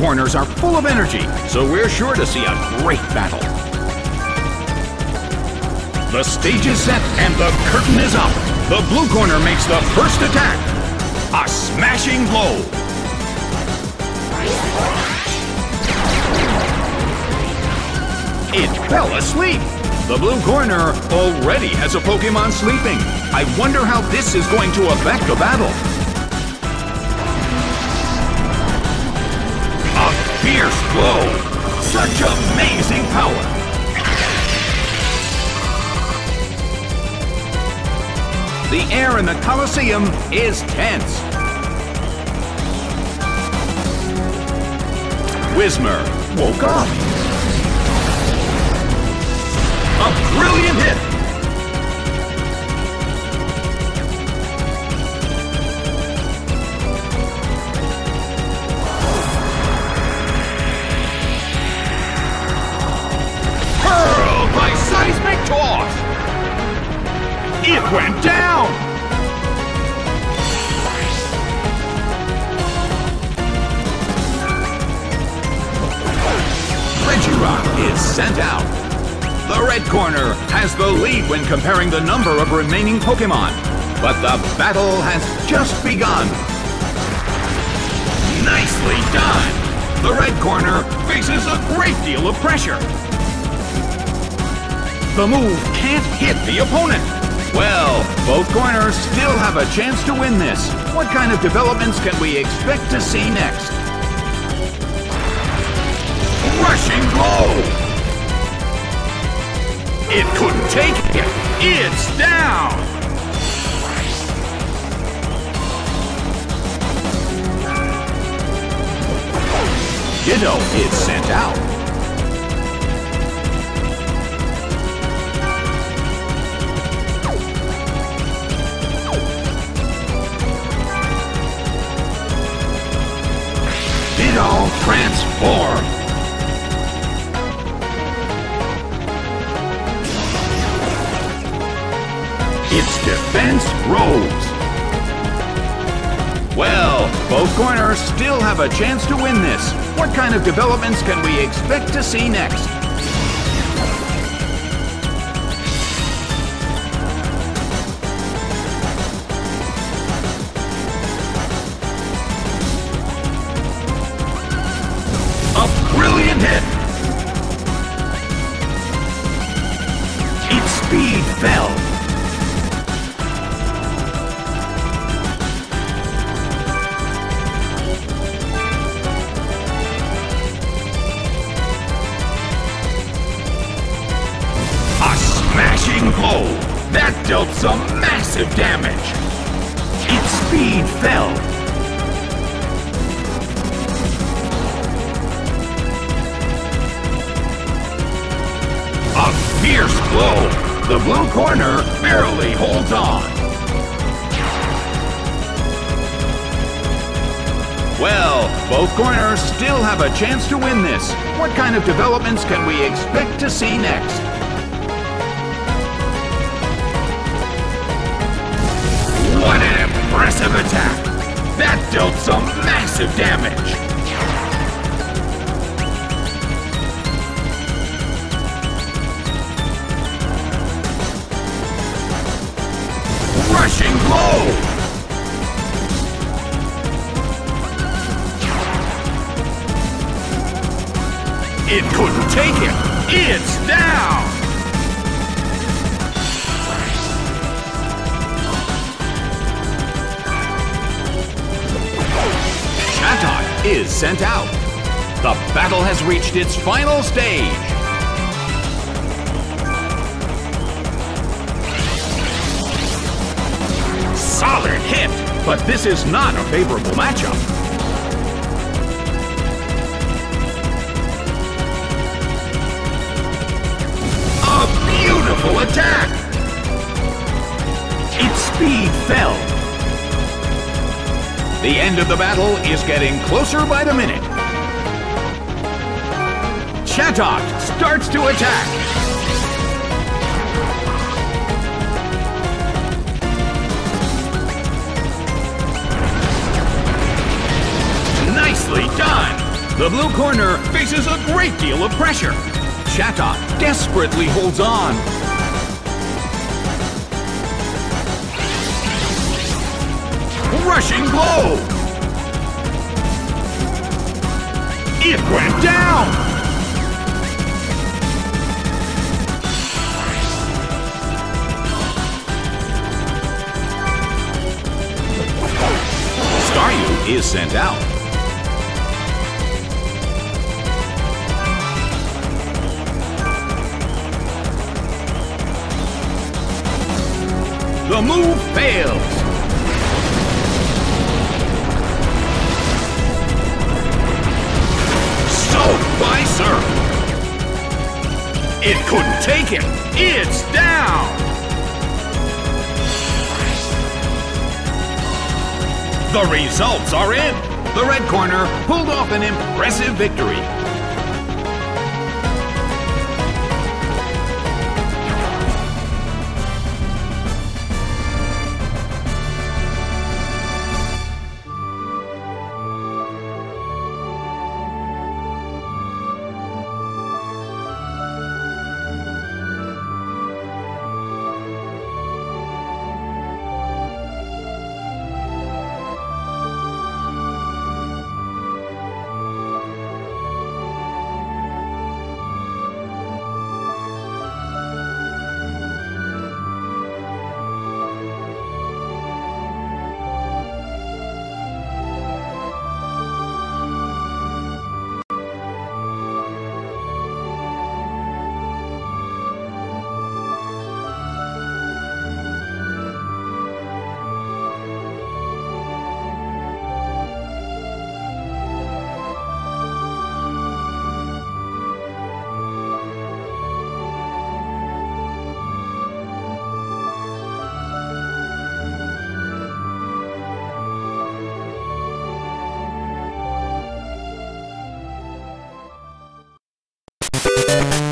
corners are full of energy, so we're sure to see a great battle. The stage is set and the curtain is up. The blue corner makes the first attack. A smashing blow. It fell asleep. The blue corner already has a Pokémon sleeping. I wonder how this is going to affect the battle. A fierce blow. Such amazing power. The air in the Colosseum is tense. Whismur woke up. A brilliant hit! Hurled by seismic toss! It went down! Regirock is sent out. The red corner has the lead when comparing the number of remaining Pokémon. But the battle has just begun. Nicely done! The red corner faces a great deal of pressure. The move can't hit the opponent. Well, both corners still have a chance to win this. What kind of developments can we expect to see next? Rushing blow! It couldn't take it. It's down. Ditto is sent out. Ditto transform. Its defense rose. Well, both corners still have a chance to win this. What kind of developments can we expect to see next? A brilliant hit! Its speed fell. Blow. That dealt some massive damage. Its speed fell. A fierce blow. The blue corner barely holds on. Well, both corners still have a chance to win this. What kind of developments can we expect to see next? What an impressive attack! That dealt some massive damage! Rushing blow! It couldn't take it! It's down! Chatot is sent out. The battle has reached its final stage. Solid hit, but this is not a favorable matchup. A beautiful attack! Its speed fell. The end of the battle is getting closer by the minute. Chatot starts to attack. Nicely done! The blue corner faces a great deal of pressure. Chatot desperately holds on. Rushing blow! It went down! Staryu is sent out. The move fails. Soaked by surf. It couldn't take it. It's down. The results are in. The red corner pulled off an impressive victory. You